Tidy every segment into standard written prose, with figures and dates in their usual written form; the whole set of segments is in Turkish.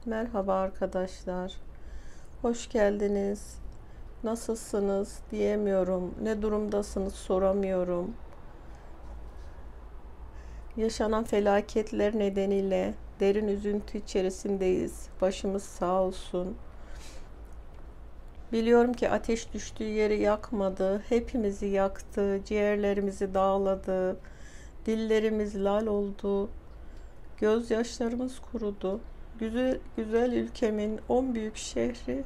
Merhaba arkadaşlar. Hoş geldiniz. Nasılsınız diyemiyorum. Ne durumdasınız soramıyorum. Yaşanan felaketler nedeniyle derin üzüntü içerisindeyiz. Başımız sağ olsun. Biliyorum ki ateş düştüğü yeri yakmadı. Hepimizi yaktı. Ciğerlerimizi dağladı. Dillerimiz lal oldu. Gözyaşlarımız kurudu. Güzel, güzel ülkemin 10 büyük şehri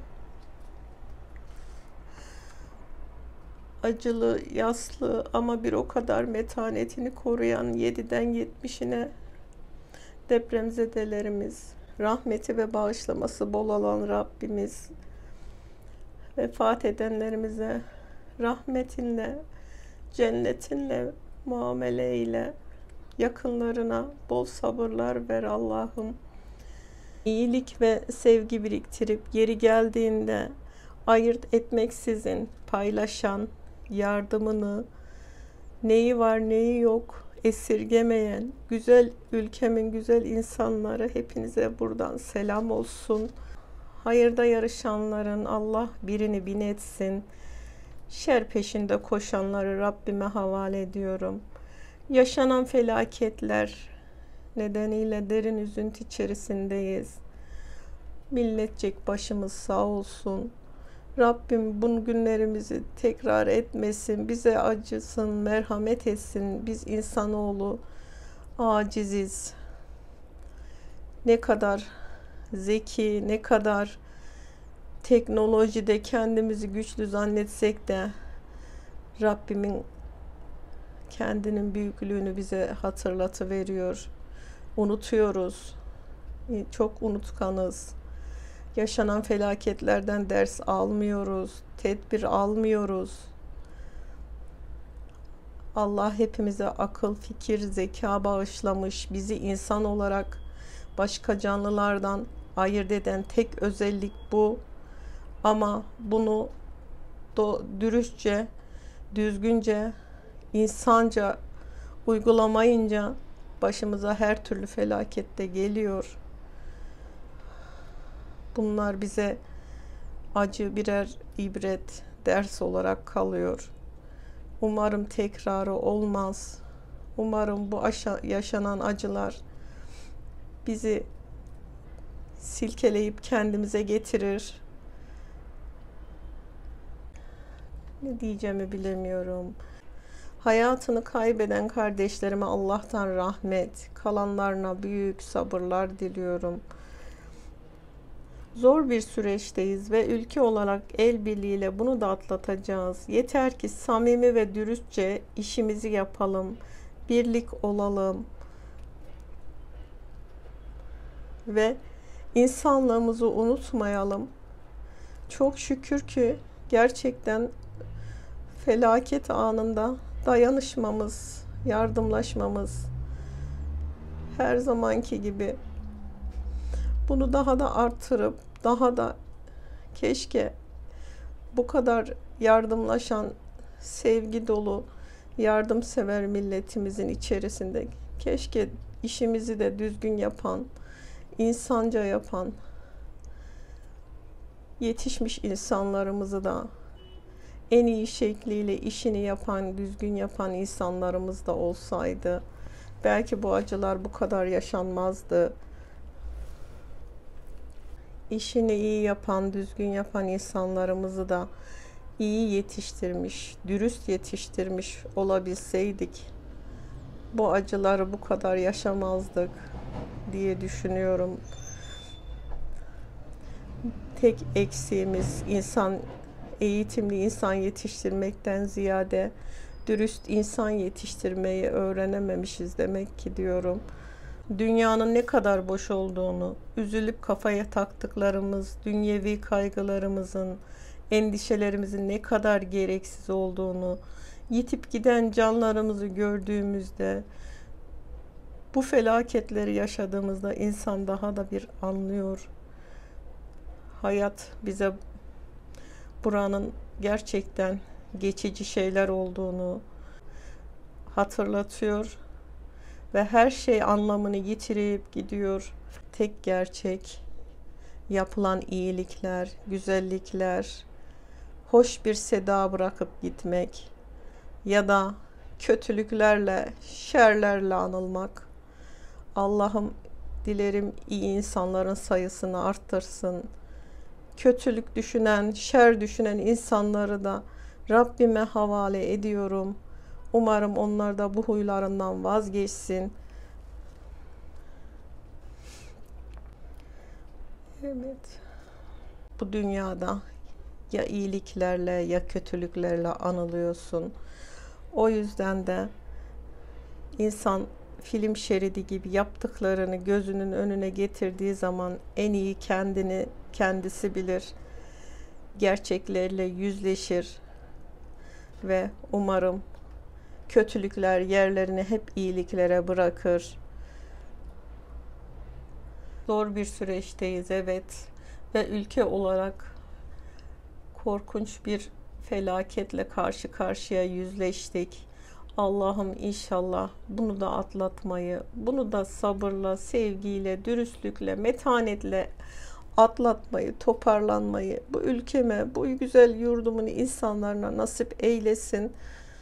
acılı, yaslı ama bir o kadar metanetini koruyan 7'den 70'ine depremzedelerimiz, rahmeti ve bağışlaması bol olan Rabbimiz, vefat edenlerimize rahmetinle, cennetinle muamele ile, yakınlarına bol sabırlar ver Allah'ım. İyilik ve sevgi biriktirip yeri geldiğinde ayırt etmeksizin paylaşan, yardımını, neyi var neyi yok esirgemeyen güzel ülkemin güzel insanları, hepinize buradan selam olsun. Hayırda yarışanların Allah birini bin etsin. Şer peşinde koşanları Rabbime havale ediyorum. Yaşanan felaketler nedeniyle derin üzüntü içerisindeyiz. Milletçek başımız sağ olsun. Rabbim bu günlerimizi tekrar etmesin, bize acısın, merhamet etsin. Biz insanoğlu aciziz. Ne kadar zeki, ne kadar teknolojide kendimizi güçlü zannetsek de Rabbimin kendinin büyüklüğünü bize hatırlatıveriyor. Unutuyoruz. Çok unutkanız. Yaşanan felaketlerden ders almıyoruz, tedbir almıyoruz. Allah hepimize akıl, fikir, zeka bağışlamış. Bizi insan olarak başka canlılardan ayırt eden tek özellik bu. Ama bunu dürüstçe, düzgünce, insanca uygulamayınca başımıza her türlü felaket de geliyor. Bunlar bize acı birer ibret, ders olarak kalıyor. Umarım tekrarı olmaz. Umarım bu yaşanan acılar bizi silkeleyip kendimize getirir. Ne diyeceğimi bilemiyorum. Hayatını kaybeden kardeşlerime Allah'tan rahmet, kalanlarına büyük sabırlar diliyorum. Zor bir süreçteyiz ve ülke olarak el birliğiyle bunu da atlatacağız. Yeter ki samimi ve dürüstçe işimizi yapalım, birlik olalım ve insanlığımızı unutmayalım. Çok şükür ki gerçekten felaket anında dayanışmamız, yardımlaşmamız her zamanki gibi. Bunu daha da artırıp daha da keşke bu kadar yardımlaşan, sevgi dolu, yardımsever milletimizin içerisinde keşke işimizi de düzgün yapan, insanca yapan, yetişmiş insanlarımızı da en iyi şekliyle işini yapan, düzgün yapan insanlarımız da olsaydı belki bu acılar bu kadar yaşanmazdı. İşini iyi yapan, düzgün yapan insanlarımızı da iyi yetiştirmiş, dürüst yetiştirmiş olabilseydik bu acıları bu kadar yaşamazdık diye düşünüyorum. Tek eksiğimiz eğitimli insan yetiştirmekten ziyade dürüst insan yetiştirmeyi öğrenememişiz demek ki diyorum. Dünyanın ne kadar boş olduğunu, üzülüp kafaya taktıklarımız, dünyevi kaygılarımızın, endişelerimizin ne kadar gereksiz olduğunu, yitip giden canlarımızı gördüğümüzde, bu felaketleri yaşadığımızda insan daha da bir anlıyor. Hayat bize buranın gerçekten geçici şeyler olduğunu hatırlatıyor ve her şey anlamını yitirip gidiyor. Tek gerçek yapılan iyilikler, güzellikler, hoş bir seda bırakıp gitmek ya da kötülüklerle, şerlerle anılmak. Allah'ım dilerim iyi insanların sayısını arttırsın. Kötülük düşünen, şer düşünen insanları da Rabbime havale ediyorum. Umarım onlar da bu huylarından vazgeçsin. Evet. Bu dünyada ya iyiliklerle ya kötülüklerle anılıyorsun. O yüzden de insan film şeridi gibi yaptıklarını gözünün önüne getirdiği zaman en iyi kendisi bilir. Gerçeklerle yüzleşir ve umarım kötülükler yerlerini hep iyiliklere bırakır. Zor bir süreçteyiz, evet, ve ülke olarak korkunç bir felaketle karşı karşıya yüzleştik. Allah'ım inşallah bunu da atlatmayı, bunu da sabırla, sevgiyle, dürüstlükle, metanetle atlatmayı, toparlanmayı bu ülkeme, bu güzel yurdumun insanlarına nasip eylesin.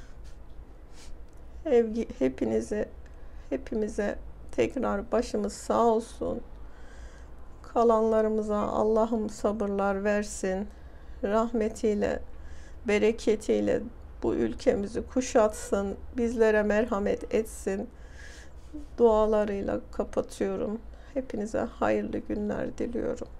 Hepimize tekrar başımız sağ olsun. Kalanlarımıza Allah'ım sabırlar versin. Rahmetiyle, bereketiyle bu ülkemizi kuşatsın. Bizlere merhamet etsin. Dualarıyla kapatıyorum. Hepinize hayırlı günler diliyorum.